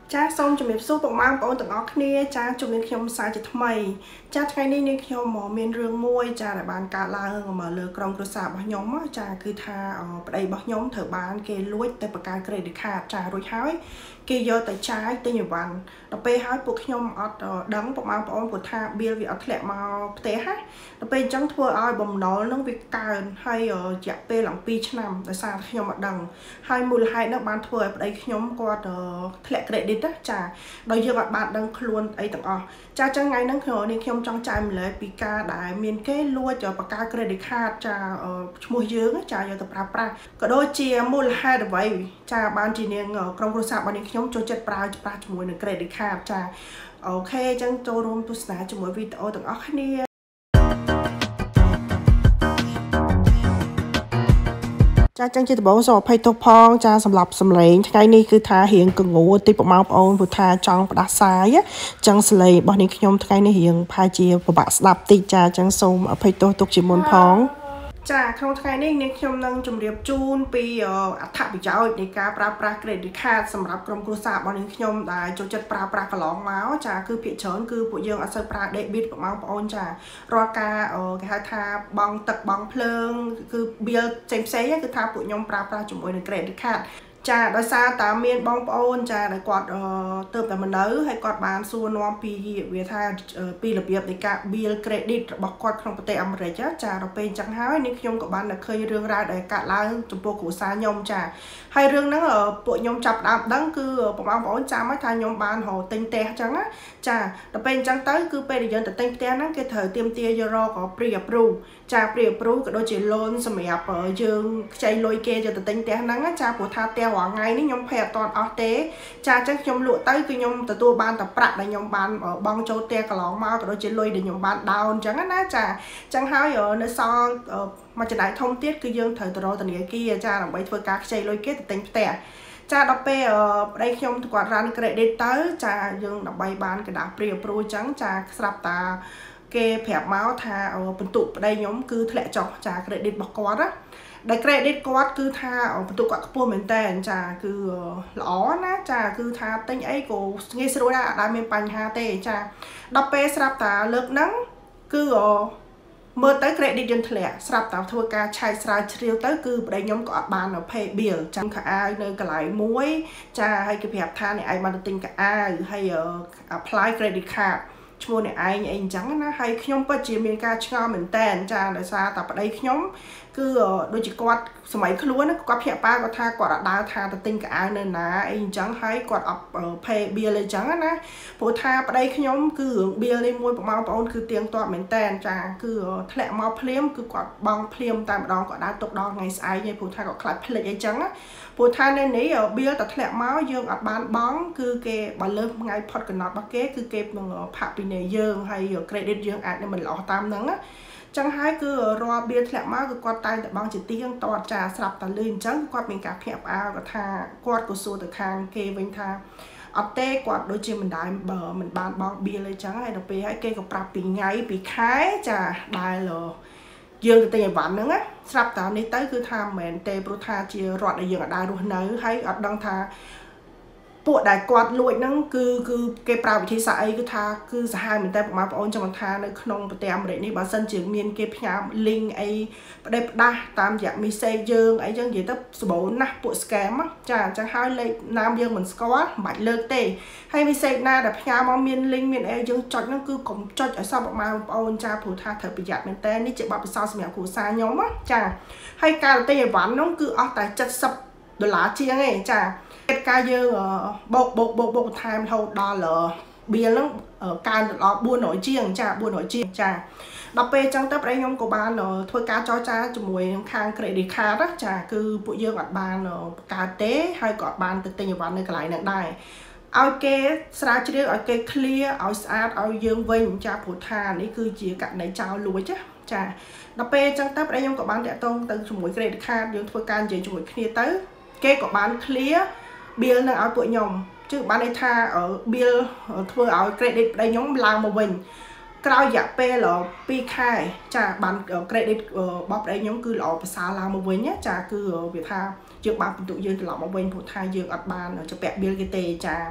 cha xong chuẩn bị số bộ mang bộ từng óc nia cha chuẩn bị khiêm sai chỉ thay cha ngày nay nia khiêm mỏ miền rương môi cha lại bàn cả la hơn mà lừa trong cơ sở bao nhóm á cha cứ tha ở đây bao nhóm thợ bán kê lúi tại bậc cà kê được khát cha rồi hái kê giờ tại trái tới nhiềuวันđập pe hái buộc nhóm ở đắng bộ mang bộ của tha bia vì ở thẹn màu té hát đập pe trắng thua ai bầm nó nó việc cài hay ở chợ pe lỏng pi nằm tại sao nhóm ở đằng hai mùi hai nó bán thua ở đây nhóm qua thẹn kệ đi đó cha đôi giờ bạn đang luôn ấy tặng cha chẳng ngày nắng hồi nên khi ông trong trai mình lấy pika đại miền kế lua cho bạc ca credit card cha mua dướng cha giờ tập ra có đôi chia mua hai được vậy cha ban chỉ nên trong cơ sở ban nên khi ông cho chất ra cho mua được credit card cha ok chẳng cho room tu sna cho mỗi video tặng này cha chẳng chỉ bảo số pay to phong chaสำหรับสำเร็จថ្ងៃនេះគឺថារៀងកងូទីប្រមាណបងព្រោះថាចង់ផ្ដាសាយចឹងស្លេរបស់នេះខ្ញុំថ្ងៃនេះរៀងផាជាពិបាកស្ដាប់តិចចាចឹងសូមអភ័យទោសទុកជាមុនផងចាក្នុងថ្ងៃនេះនាងខ្ញុំនឹងជម្រាបជូនពីអត្ថប្រយោជន៍នៃការប្រើប្រាស់ credit card សម្រាប់ក្រុមគ្រួសាររបស់នាងខ្ញុំដែលចូលចិត្តប្រើប្រាស់កន្លងមកចាគឺភាគច្រើនគឺពួកយើងអត់សូវប្រើ debit ប្រហែលបងប្អូនចារាល់ការគេហៅថាបង់ទឹកបង់ភ្លើងគឺ bill ផ្សេងគឺថាពួកខ្ញុំប្រើប្រាស់ជាមួយនឹង credit cardចាដោយសារតាមានបងប្អូនចាដែលគាត់ទៅតែមិននៅហើយគាត់បានសួរនាំពីវាថាពីរបៀបនៃការ bill credit របស់គាត់ក្នុងប្រទេសអាមេរិកចាដល់ពេលអញ្ចឹងហើយនេះខ្ញុំក៏បានឃើញរឿងរ៉ាវដែលកើតឡើងចំពោះគ្រួសារខ្ញុំចាហើយរឿងហ្នឹងពួកខ្ញុំចាប់ដើមដឹងគឺបងប្អូនចាំឲ្យថាខ្ញុំបានរកទិញផ្ទះអញ្ចឹងណាចាដល់ពេលអញ្ចឹងទៅគឺពេលដែលយើងទៅទិញផ្ទះហ្នឹងគេត្រូវទាមទារយករក pre approve ចា pre approve ក៏ដូចជា loan សម្រាប់យើងខ្ចីលុយគេយកទៅទិញផ្ទះហ្នឹងចាព្រោះថាផ្ទះរាល់ថ្ងៃនេះខ្ញុំភ័យអត់ទាន់អស់ទេចាអញ្ចឹងខ្ញុំលក់ទៅគឺខ្ញុំទទួលបានតែប្រាក់ដែលខ្ញុំបានបង់ចូលផ្ទះកន្លងមកក៏ដូចជាលុយដែលខ្ញុំបានដោនអញ្ចឹងណាចាអញ្ចឹងហើយនៅសល់មួយចំណែកធំទៀតគឺយើងត្រូវទៅរកធនាគារចាដើម្បីធ្វើការខ្ចីលុយគេទៅទិញផ្ទះចាដល់ពេលប្តីខ្ញុំគាត់ run credit ទៅចាយើងដើម្បីបានកណ្ដាស់ pre approve អញ្ចឹងចាស្រាប់តាគេប្រាប់មកថាបន្ទុកប្តីខ្ញុំគឺធ្លាក់ចុះចា credit របស់គាត់ណាដែល credit គាត់គឺថាបន្ទុកគាត់ខ្ពស់មែនតើចាគឺល្អណាចាគឺថាទិញអីក៏ងាយស្រួលដែរអត់ដែលមានបញ្ហាទេចាដល់ពេលស្រាប់តាលើកហ្នឹងគឺមើលទៅ credit យើងធ្លាក់ស្រាប់តាធ្វើការឆែកស្រាវជ្រាវទៅគឺប្តីខ្ញុំក៏អត់បាន pay bill ចាំខោអាវនៅកន្លែងមួយចាហើយគេប្រាប់ថាអ្នកឯងបានទៅទិញខោអាវហើយ apply credit card ឈ្មោះអ្នកឯងអីអញ្ចឹងណាហើយខ្ញុំពិតជាមានការឆ្ងល់មែនតើចាដោយសារតែប្តីខ្ញុំគឺដូចជាគាត់សម័យខ្លួនគាត់ភ្ញាក់ប៉ាគាត់ថាគាត់អត់ដើរថាទៅទិញកៅអៅនៅណាអីអញ្ចឹងហើយគាត់អត់ pay bill អីអញ្ចឹងណាព្រោះថាប្តីខ្ញុំគឺរឿង bill នេះមួយបងប្អូនគឺទៀងទាត់មែនតើចាគឺធ្លាក់មកភ្លាមគឺគាត់បង់ភ្លាមតែម្ដងគាត់ដើរទុកដល់ថ្ងៃស្អែកឯងព្រោះថាគាត់ខ្លាចភ្លេចអីអញ្ចឹងណាព្រោះថានៅនេះ bill តែធ្លាក់មកយើងអត់បានបង់គឺគេបើលើសថ្ងៃផុតកំណត់របស់គេគឺគេនឹងផាក់ពីនៃយើងហើយ credit យើងអាចនឹងមិនល្អតាមហ្នឹងណាចឹងហើយគឺរាល់ bill ធ្លាក់មកគឺគាត់តែងតែបង់ជាទៀងទាត់ចាស្រាប់តែលឺអញ្ចឹងគាត់មានការភ្ញាក់ផ្អើលគាត់ថាគាត់ក៏សួរទៅខាងគេវិញថាអត់ទេគាត់ដូចជាមិនដែរមិនបានបង់ bill អីចឹងហើយដល់ពេលហើយគេក៏ប្រាប់ពីថ្ងៃពីខែចាដែលយើងទៅទិញអីវ៉ាន់ហ្នឹងណាស្រាប់តែនេះទៅគឺថាមិនមែនទេព្រោះថាជារដ្ឋដែលយើងអត់ដែររស់នៅហើយអត់ដឹងថាពួកដែលគាត់លួចហ្នឹងគឺគេប្រើវិធីសាស្ត្រអីគឺថាគឺសាហាវមែនតើបងប្អូនចង់ថានៅក្នុងប្រទេសអាមេរិកនេះបើសិនជាមានគេផ្ញើ link អីផ្ដេសផ្ដាស់តាមរយៈ message យើងអីចឹងនិយាយទៅសម្បូរណាស់ពួក scam ចាអញ្ចឹងហើយលេខណាមយើងមិនស្គាល់មិនបាច់លើកទេហើយ message ណាដែលផ្ញើមកមាន link មានអីយើងចុចហ្នឹងគឺកុំចុចឲ្យសោះបងប្អូនចាព្រោះថាត្រូវប្រយ័ត្នមែនតើនេះជាបទពិសោធន៍សម្រាប់គ្រួសារខ្ញុំចាហើយការទិញអីវ៉ាន់ហ្នឹងគឺអស់តែ$70ជាងឯងចាការយើងបោកបន្ថែមរហូតដល់ bill ហ្នឹងកើនដល់400ជាងចា400ជាងចាដល់ពេលអញ្ចឹងទៅប្តីខ្ញុំក៏បានធ្វើការចរចាជាមួយខាង credit card ចាគឺពួកយើងអត់បានបង្កើតទេហើយក៏អត់បានទៅទិញអីវ៉ាន់នៅកន្លែងហ្នឹងដែរឲ្យគេស្រាវជ្រាវឲ្យគេ clear ឲ្យស្អាតឲ្យយើងវិញចាព្រោះថានេះគឺជាករណីចោលលួចចាដល់ពេលអញ្ចឹងទៅប្តីខ្ញុំក៏បានតាក់ទងទៅជាមួយ credit card យើងធ្វើការនិយាយជាមួយគ្នាទៅគេក៏បាន clear bill នឹងឲ្យពួកខ្ញុំchứ bạn ấy tha ở bill thưa ở credit đây nhóm làm một mình cái dạ p là pi khai chả bạn credit bọc đây nhóm cứ lọ xa làm một mình nhé chả cứ việc tha trước bạn tụi dương lọ một mình phụ tha dương ở bàn cho bẹt bill cái tề chả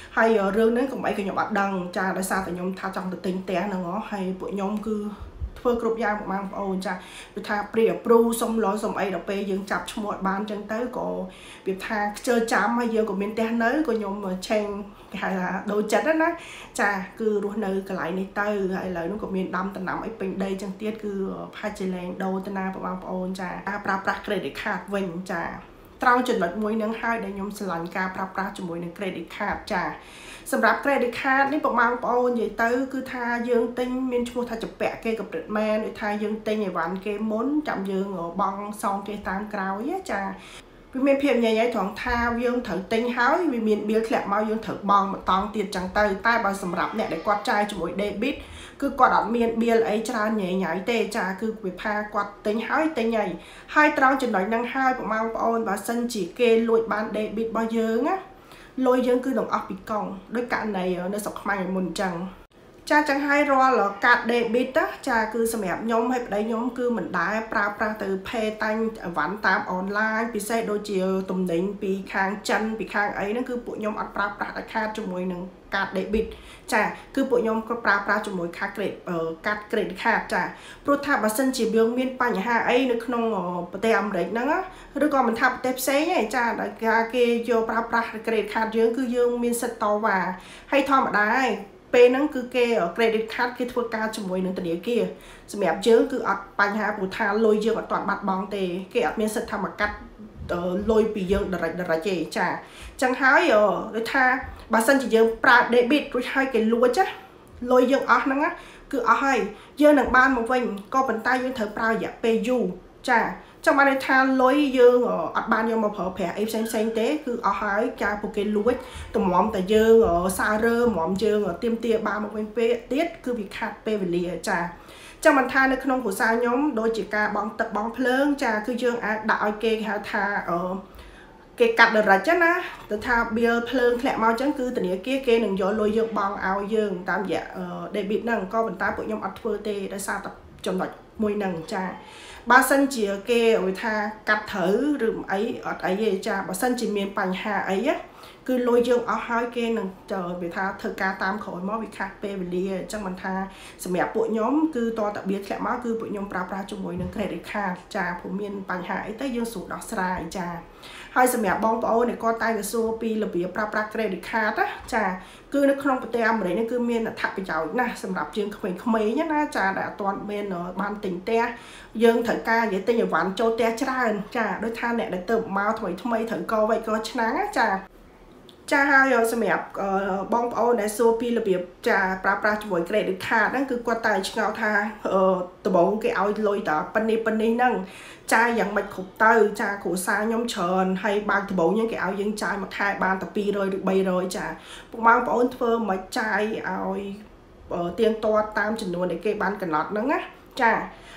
hay rương đến cũng mấy cái nhóm bắt đằng cha đã sao tại nhóm tha trong tự tình té nó ngó hay bộ nhóm cứ phơi cột da một mang ôn cha việc tha bìa pru xong lo xong ấy đọc pe dương chập một ban chân tới có việc tha chơi chám hay dương của miền té nới của nhóm mà chen hay là đồ chất đó ná cha cứ luôn nơi cái lại này tới hay là nó của miền đâm tận nằm ấy bên đây chân tiết cứ hai chị lên đồ tận na mang ôn cha pra credit card vinh cha trao chuẩn lệch mối nâng hai để nhóm sẵn ca pra cho mối nâng credit card chaสำหรับ credit card នេះប្រមាណបងអូននិយាយទៅគឺថាយើងទិញមានឈ្មោះថាចំពាក់គេកម្រិតមែនដូចថាយើងទិញអីវ៉ាន់គេមុនចាំយើងបង់សងគេតាមក្រោយចាវាមានភាពញ៉ៃត្រង់ថាយើងត្រូវទិញហើយវាមាន bill ធ្លាក់មកយើងត្រូវបង់បន្តទៀតចឹងទៅតែបើសម្រាប់អ្នកដែលគាត់ចាយជាមួយ debit គឺគាត់អត់មាន bill អីច្រើនញ៉ៃទេចាគឺវាថាគាត់ទិញហើយទិញហើយត្រង់ចំណុចហ្នឹងហើយប្រមាណបងអូនបើសិនជាគេលួចបាន debit របស់យើងណាលុយយើងគឺនឹងអស់ពីកង់ដោយករណីនៅស្រុកខ្មែរមុនអញ្ចឹងចាចឹងហើយរាល់កាត debit ចាគឺសម្រាប់ខ្ញុំហើយប្តីខ្ញុំគឺមិនដែរប្រើប្រាស់ទៅ pay តាញ់អីវ៉ាន់តាម online ពិសេសដូចជាទំនិញពីខាងចិនពីខាងអីហ្នឹងគឺពួកខ្ញុំអត់ប្រើប្រាស់ខាតជាមួយនឹងកាត debit ចាគឺពួកខ្ញុំក៏ប្រើប្រាស់ជាមួយខាត credit card ចាព្រោះថាបើសិនជាយើងមានបញ្ហាអីនៅក្នុងប្រទេសអាមេរិកហ្នឹងឬក៏មិនថាប្រទេសផ្សេងទេចាដែលគេយកប្រើប្រាស់ credit card យើងគឺយើងមានសិទ្ធិតវ៉ាហើយធម្មតាពេលហ្នឹងគឺគេ credit card គេធ្វើការជាមួយនឹងធនាគារសម្រាប់យើងគឺអត់បញ្ហាព្រោះថាលុយយើងអត់ទាន់បាត់បង់ទេគេអត់មានសិទ្ធិថាមកកាត់លុយពីយើង direct ទេចាចឹងហើយដូចថាបើសិនជាយើងប្រើ debit រួចហើយគេលួចលុយយើងអស់ហ្នឹងគឺអស់ហើយយើងនឹងបានមកវិញក៏ប៉ុន្តែយើងត្រូវប្រើរយៈពេលយូរចាចាំបានថាលុយយើងអត់បានយកមកប្រើប្រាស់អីផ្សេងទេគឺអស់ហើយចាពួកគេលួចតម្រាំតែយើងសាររើតម្រាំយើងទៀមទាបានមកវិញពេលទៀតគឺវាខាត់ពេលវេលាចាចាំមិនថានៅក្នុងគ្រួសារខ្ញុំដូចជាការបង់ទឹកបង់ភ្លើងចាគឺយើងអាចដាក់ឲ្យគេហៅថាគេកាត់ direct ចឹងណាទៅថា bill ភ្លើងធ្លាក់មកចឹងគឺធនាគារគេនឹងយកលុយយើងបង់ឲ្យយើងតាមរយៈ debit ហ្នឹងក៏ប៉ុន្តែពួកខ្ញុំអត់ធ្វើទេដោយសារតែចំណុចមួយហ្នឹងចាបើសិនជាគេឲ្យថាកាត់ត្រូវឬអីអត់អីទេចាបើសិនជាមានបញ្ហាអីគឺលុយយើងអស់ហើយគេនឹងវាថាធ្វើការតាមក្រោយមកវាខាត់ពេលវេលាអញ្ចឹងមិនថាសម្រាប់ពួកខ្ញុំគឺតតបៀធ្លាក់មកគឺពួកខ្ញុំប្រើប្រាស់ជាមួយនឹង credit card ចាព្រោះមានបញ្ហាអីទៅយើងស្រួលដោះស្រាយចាហើយសម្រាប់បងប្អូនដែលគាត់តែទៅសួរពីរបៀបប្រើប្រាស់ credit card ចាគឺនៅក្នុងប្រទេសអាមេរិកនេះគឺមានអត្ថប្រយោជន៍ណាស់សម្រាប់យើងក្មេងៗណាចាដែលអត់ទាន់មានបានទិញផ្ទះយើងត្រូវការនិយាយទិញអីវ៉ាន់ចូលផ្ទះច្រើនចាដូចថាអ្នកដែលទៅមកថ្មីត្រូវកវៃកឆ្នាំងចាហើយសម្រាប់បងប្អូនដែលសួរពីរបៀបចាប្រើប្រាស់ជាមួយ credit card ហ្នឹងគឺគាត់តែឆ្ងល់ថាដំបូងគេឲ្យលុយតែប៉ុណ្នេះហ្នឹងចាយយ៉ាងម៉េចគ្រប់ទៅចាគ្រួសារខ្ញុំច្រើនហើយបើកដំបូងហ្នឹងគេឲ្យយើងចាយមួយខែបានតែ200ឬ300ចាពួកបងប្អូនធ្វើមិនចាយឲ្យទៀងទាត់តាមចំនួនដែលគេបានកំណត់ហ្នឹងណាចា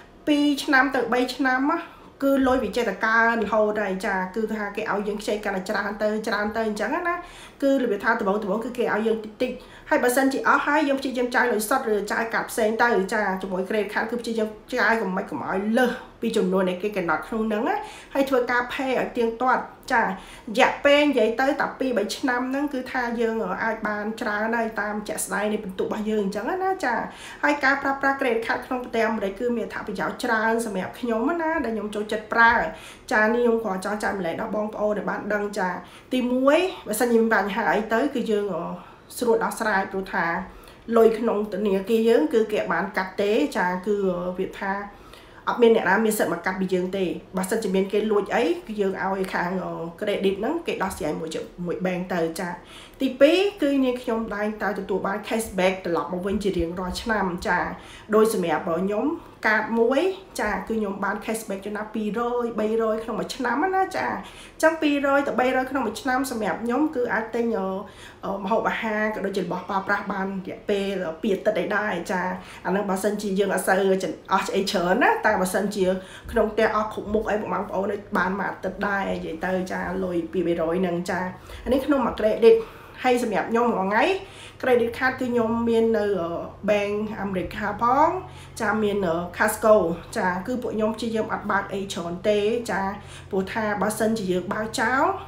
2ឆ្នាំទៅ3ឆ្នាំគឺលុយវិចេតកើនរហូតហើយចាគឺថាគេឲ្យយើងខ្ចីកាន់តែច្រើនទៅអញ្ចឹងណាគឺរបៀបថាដំបូងគឺគេឲ្យយើងតិចហើយបើសិនជាអស់ហើយយើងព្យាយាមចាយលុយសុទ្ធឬចាយកាត់ផ្សេងទៅចាជាមួយ credit card គឺព្យាយាមចាយកុំឲ្យលើសពីចំនួនដែលគេកំណត់ក្នុងហ្នឹងហើយធ្វើការ pay ឲ្យទៀងទាត់ចារយៈពេលនិយាយទៅតែ2-3ឆ្នាំហ្នឹងគឺថាយើងអាចបានច្រើនហើយតាមជាក់ស្ដែងនៃពិន្ទុរបស់យើងអញ្ចឹងណាចាហើយការប្រើប្រាស់ credit card ក្នុងប្រទេសអាមេរិកគឺមានអត្ថប្រយោជន៍ច្រើនសម្រាប់ខ្ញុំណាដែលខ្ញុំចូលចិត្តប្រើចានេះខ្ញុំគ្រាន់ចង់ចែកម្លែកដល់បងប្អូនដែលបានដឹងចាទី1បើសិនជាមានបញ្ហាអីទៅគឺយើងស្រួលដោះស្រាយព្រោះថាលុយក្នុងធនាគារយើងគឺគេបានកាត់ទេចាគឺវាថាអត់មានអ្នកណាមានសិទ្ធិមកកាត់ពីយើងទេបើសិនជាមានគេលួចអីគឺយើងឲ្យខាង credit ហ្នឹងគេដោះស្រាយមួយ bank ទៅចាទី2គឺនាងខ្ញុំតែងតែទទួលបាន cashback ត្រឡប់មកវិញជារៀងរាល់ឆ្នាំចាដោយសម្រាប់ខ្ញុំកាតមួយចាគឺខ្ញុំបាន cashback ចំណា200 300ក្នុងមួយឆ្នាំណាចាអញ្ចឹង200ទៅ300ក្នុងមួយឆ្នាំសម្រាប់ខ្ញុំគឺអាចទិញម្ហូបអាហារក៏ដូចជារបស់ប្រើប្រាស់បានរយៈពេល2អាទិត្យអីដែរចាអាហ្នឹងបើសិនជាយើងអត់សូវអស់អីច្រើនណាតែបើសិនជាក្នុងផ្ទះអស់គ្រប់មុខអីបងប្អូនបានមួយអាទិត្យដែរនិយាយទៅចាលុយ2-300ហ្នឹងចាអានេះក្នុងមួយ credit ហើយសម្រាប់ខ្ញុំមួយថ្ងៃ credit card គឺខ្ញុំមាននៅ bank អាមេរិកផងចាមាន Costco ចាគឺពួកខ្ញុំព្យាយាមអត់បើកអីច្រើនទេចាព្រោះថាបើសិនជាយើងបើកចោល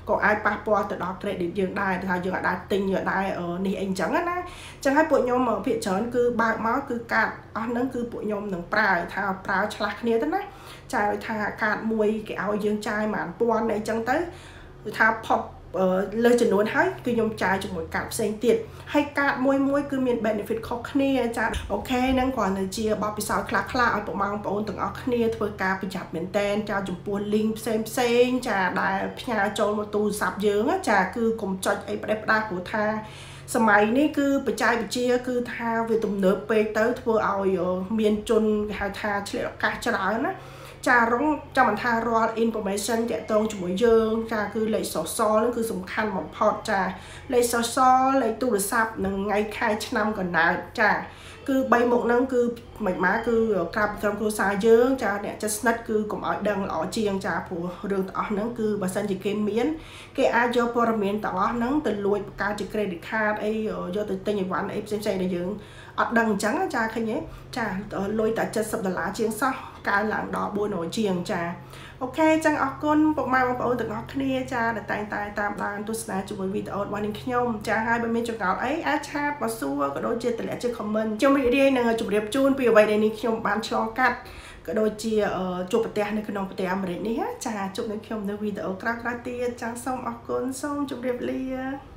có ai pa po từ đó credit dương đài thì dương ở đài tình ở đài ở nì anh chẳng á chẳng hay bộ nhôm ở phía trơn cứ bạc máu cứ cạn nó cứ bộ nhôm nâng prai thà prai chặt nia đó chai thà cạn mùi cái áo dương chai mà po này chẳng tới thà pop lời chẩn đoán hết cứ nhôm chai trong một cặp xanh tiệt hay cạn mùi cứ miền benefit khó khăn cha ok năng còn là chia bao bị sao khla khla ở bộ mang bộ từng ở khnia thôi ca bị chặt miền tên cha chụp buồn link xem cha đại nhà trôn một tu sạp dướng á cha cứ cùng cho ấy đẹp đa của tha สมัยนี้คือบรรจัยบรรเจียคือทาวิตามินเปเตอร์ทั่วเอาอยู่เมียนจนหาทาเฉลี่ยกาจะร้ายนะจาร้องจำมันทารออินโฟเมชันแกตรงจมูกเยิงจาคือเลยสอซอนั่นคือสำคัญหมดพอจาเลยสอซอเลยตู้ระซับหนึ่งไงใครชนะก่อนนะจาคือใบหมกนั่นคือหมายม้าคือกราบกรรมครูสายเยิงจาเนี่ยจะสนัดคือกลุ่มอ้อยดังหล่อเจียงจาผู้เรื่องต่อนั่นคือบาสันจิเกมเมียนเกอาโยปรเมียนต่อนั่นแต่รวยการจิเครดิตคาร์ดไอ้โยตัวเต็งอย่างวันไอ้เซนเซในยิงดังจังจาแค่นี้จารวยแต่$70เชียงซ้อการหลังดอกบัวหน่อยเชียงจาโอเคจังออกก้นปกมาบอกถึงออกเนี่ยจาแต่ตามร้านตุสนาจุดวิดีโอวันนี้ขยมจาให้บะหมี่จุกเอาไอ้อาชาติมาสู้ก็โดยเจตและเจคอมเมนต์จงมีเรียนหนึ่งจุดเรียบจูนปีไว้ในนี้ขยมบานชองกัดก็โดยเจียจุดปะเตะในขนมปะเตะอเมริกนี่ฮะจาจุดในขยมในวิดีโอกราตีจาส่งออกก้นส่งจุดเรียบเรีย